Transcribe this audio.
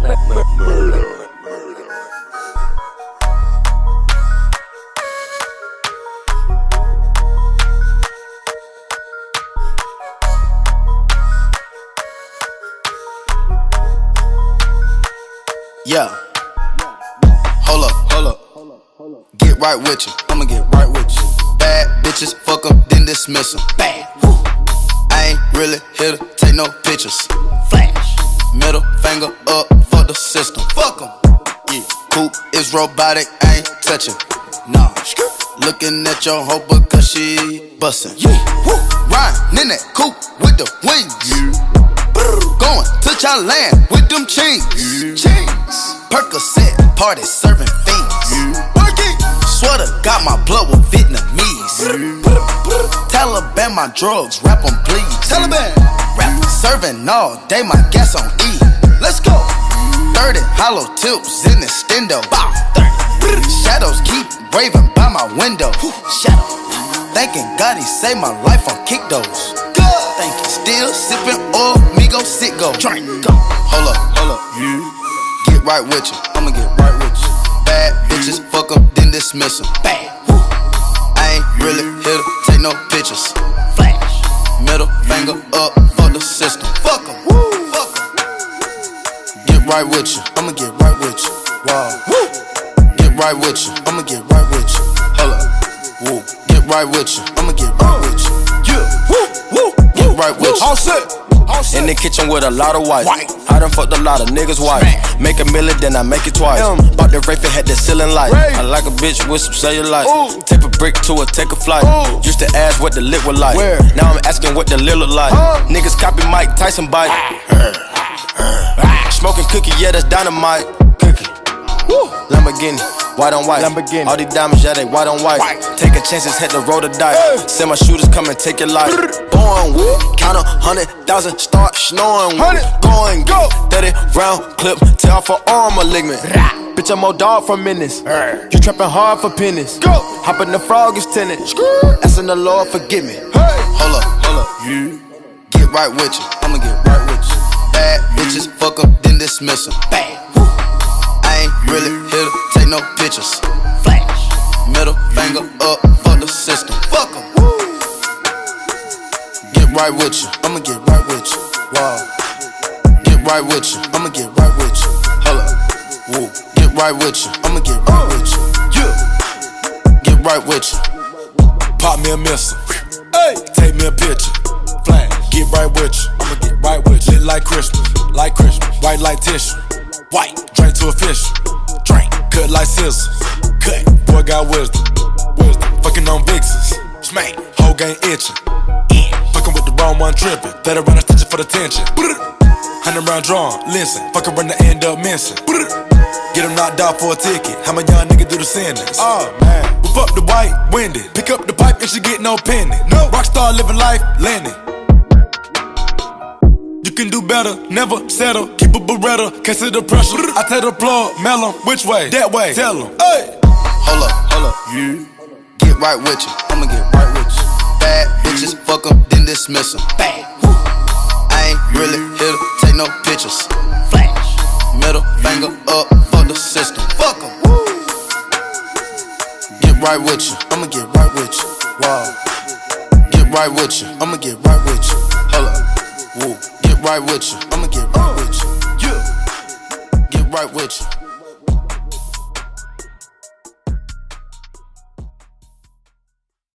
Yeah. Hold up. Get right with you. I'ma get right with you. Bad bitches, fuck 'em, then dismiss 'em. Bad. Woo. I ain't really here to take no pictures. Flash. Middle finger up for the system. Fuck 'em. Yeah. Coupe is robotic, I ain't touching. Nah. Looking at your hoe because she bustin'. Yeah. Woo. Riding in that coupe with the wings. Yeah. Going to Thailand with them chains. Percocet, party serving fiends. Swear to God, my blood with Vietnamese. Taliban, my drugs, rap on please. Taliban, rap serving all day, my gas on E. Let's go. 30 hollow tips in the stendo. Shadows keep raving by my window. Shadow, thanking God he saved my life on kick those. Thank you. Still sipping oil, me go sit go. Drink, go. Hold up. Yeah. Get right with you. I'ma get right with you. Bad bitches, fuck 'em, then dismiss 'em. Bad. Woo. I ain't really here to take no pictures. Flash. Middle finger up for the system. Fuck 'em. Woo. Fuck 'em. Get right with you. I'ma get right with you. Wow. Woo. Get right with you. I'ma get right with you. Hold up. Woo. Get right with you. I'ma get right with you. Yeah. Woo. Woo. Right with you. All set. In the kitchen with a lot of white. I done fucked a lot of niggas' wife. Make a million, then I make it twice. Bought the Wraith and had the ceiling light. I like a bitch with some cellulite. Tape a brick to her, take a flight. Used to ask what the lit was like. Now I'm asking what the lit look like. Niggas copy Mike Tyson bite. Smoking cookie, yeah, that's dynamite. Cookie. Lamborghini, white on white. Lamborghini. All these diamonds, yeah, they white on white. Taking chances, had to roll the dice. Send my shooters come and take your life. Born with, count 100,000, start snoring with. Going, go, 30 round clip, tell for arm malignant. Bitch, I'm old dog from Menace. You trapping hard for pennies. Go, hop in the frog is tenant. Asking the Lord forgive me. Hold up. Yeah. Get right with you. I'ma get right with you. Bad bitches, fuck 'em, then dismiss 'em. Bad. I ain't really here to take no pictures. Flash. Middle finger up for the system. Fuck 'em. Get right with you. I'ma get right with you. Wow. Get right with you. I'ma get right with you. Hold up. Woo. Get right with you. I'ma get right with you. Yeah. Get right with you. Pop me a missile. Hey. Take me a picture. Flash. Get right with you. I'ma get right with you. Lit like Christmas. Like Christmas. White like tissue. White. Drink to a fish. Drink. Cut like scissors. Cut. Boy got wisdom. Fucking on vixens. Smack. Whole game itching. Fucking with the wrong one tripping. Let her run a stitching for the tension. 100 round drawn. Listen. Fucking run to end up missing. Get him knocked out for a ticket. How my young nigga do the sentence? Oh man. Whip up the white, winded. Pick up the pipe and she get no penny. No. Rockstar living life, landing. You can do better, never settle. Keep a Beretta, can't see the pressure. I tell the plug, mail 'em, which way? That way, tell 'em. Hey. Hold up. Yeah. Get right with you. I'ma get right with you. Bad bitches, fuck 'em, then dismiss 'em. Bad. Woo. I ain't really here to take no pictures. Flash. Middle finger up for the system. Fuck 'em. Woo. Get right with you. I'ma get right with you. Wow. Get right with you. I'ma get right with you. Hold up. Woo. Get right with you. I'ma get right with you. Yeah. Get right with you.